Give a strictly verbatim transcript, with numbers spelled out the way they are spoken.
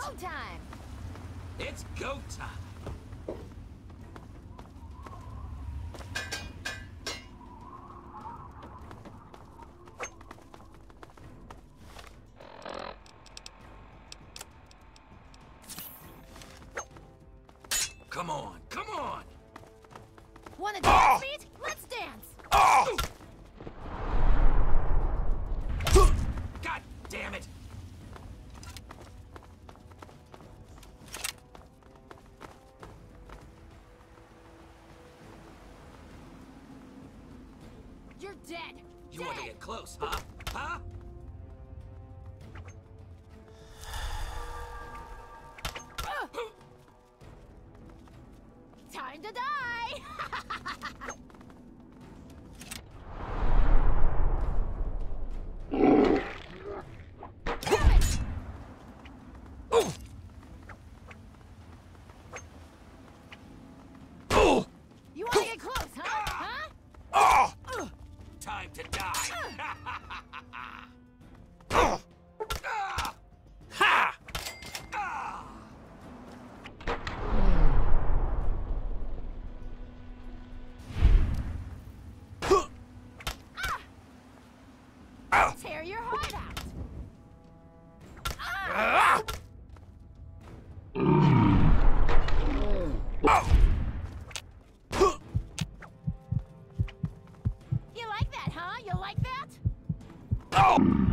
Go time! It's go time! Come on, come on! Wanna dance, Pete? Let's dance! Oh! God damn it! You're dead! You dead. want to get close, huh? Huh? Time to die! Damn it! Oh! Oh! You wanna get close, huh? Huh? Oh! Time to die! Oh! Ah! Ha! Ah! Ah! Tear your heart out! Ah! Oh! You like that, huh? You like that? Oh!